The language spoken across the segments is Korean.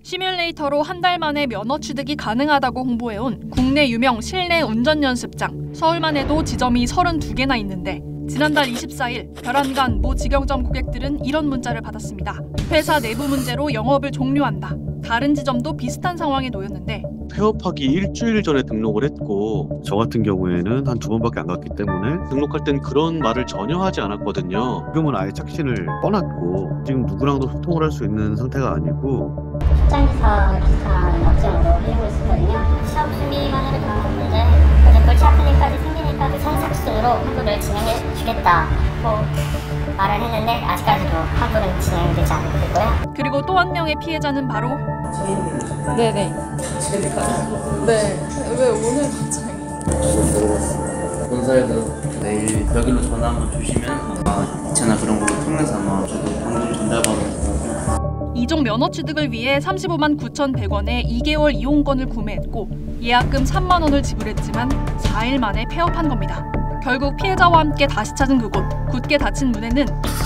시뮬레이터로 한 달 만에 면허 취득이 가능하다고 홍보해온 국내 유명 실내 운전 연습장. 서울만 해도 지점이 32개나 있는데 지난달 24일 별안간 모 직영점 고객들은 이런 문자를 받았습니다. 회사 내부 문제로 영업을 종료한다. 다른 지점도 비슷한 상황에 놓였는데 폐업하기 일주일 전에 등록을 했고 저 같은 경우에는 한 2번밖에 안 갔기 때문에 등록할 땐 그런 말을 전혀 하지 않았거든요. 지금은 아예 착신을 떠났고 지금 누구랑도 소통을 할 수 있는 상태가 아니고 출장기사 비슷한 업종으로 일하고 있었거든요. 시험 준비만 해도 다 문제 이제 골치 아픈 일까지 생기니까 선착순으로 환불을 진행해 주겠다 말을 했는데 아직까지도 환불은 진행되지 않고 있고요. 그리고 또 한 명의 피해자는 바로 네네. 네. 왜 오늘 갑자기? 본사에서 내일 여기로 전화 한번 주시면 이체나 그런 걸로 통해서 아마 저도 방금 전달받아서 이종 면허 취득을 위해 35만 9,100원에 2개월 이용권을 구매했고 예약금 3만 원을 지불했지만 4일 만에 폐업한 겁니다. 결국 피해자와 함께 다시 찾은 그곳. 굳게 닫힌 문에는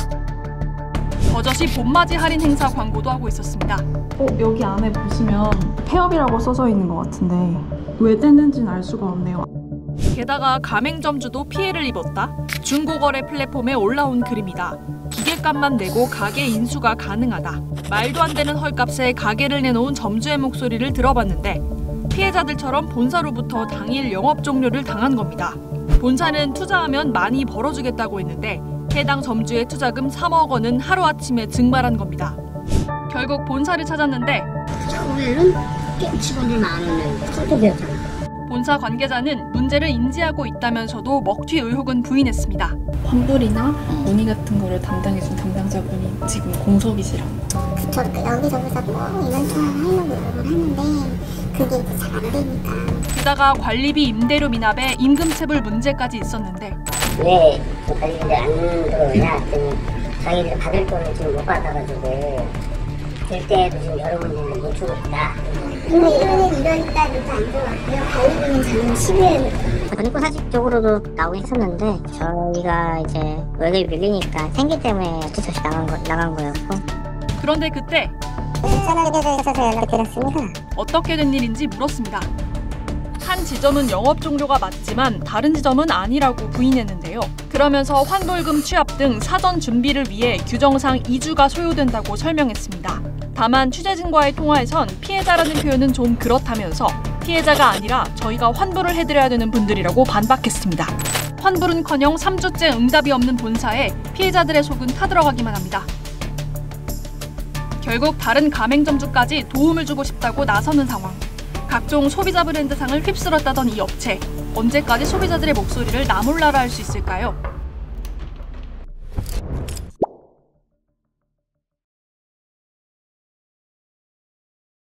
버젓이 봄맞이 할인 행사 광고도 하고 있었습니다. 여기 안에 보시면 폐업이라고 써져 있는 것 같은데 왜 뗐는지는 알 수가 없네요. 게다가 가맹점주도 피해를 입었다? 중고거래 플랫폼에 올라온 글입니다. 기계값만 내고 가게 인수가 가능하다. 말도 안 되는 헐값에 가게를 내놓은 점주의 목소리를 들어봤는데 피해자들처럼 본사로부터 당일 영업 종료를 당한 겁니다. 본사는 투자하면 많이 벌어주겠다고 했는데 해당 점주의 투자금 3억 원은 하루아침에 증발한 겁니다. 결국 본사를 찾았는데 처음에는 직원들 많은 컨택이었잖아요. 본사 관계자는 문제를 인지하고 있다면서도 먹튀 의혹은 부인했습니다. 환불이나 문의 같은 거를 담당해준 담당자분이 지금 공석이시라고. 그쵸. 여기저기서 이런저런 하려고 노력을 하는데 그게 잘 안 되니까. 게다가 관리비 임대료 미납에 임금체불 문제까지 있었는데 왜 관리비를 안 들어오냐 했더니 자기들 받을 돈을 지금 못 받아가지고 될 때에도 지금 여러 문제를 못 주고 있다. 근데 이러니까 안 들어왔고요. 관리비는 작년 12월 그리고 사직적으로도 나오긴 했었는데 저희가 이제 월급이 밀리니까 생계 때문에 어쩔 수 없이 나간 거였고. 그런데 그때 전화드려서 연락드렸습니다. 어떻게 된 일인지 물었습니다. 한 지점은 영업 종료가 맞지만 다른 지점은 아니라고 부인했는데요. 그러면서 환불금 취합 등 사전 준비를 위해 규정상 2주가 소요된다고 설명했습니다. 다만 취재진과의 통화에선 피해자라는 표현은 좀 그렇다면서 피해자가 아니라 저희가 환불을 해드려야 되는 분들이라고 반박했습니다. 환불은커녕 3주째 응답이 없는 본사에 피해자들의 속은 타들어가기만 합니다. 결국 다른 가맹점주까지 도움을 주고 싶다고 나서는 상황. 각종 소비자 브랜드상을 휩쓸었다던 이 업체. 언제까지 소비자들의 목소리를 나몰라라 할 수 있을까요?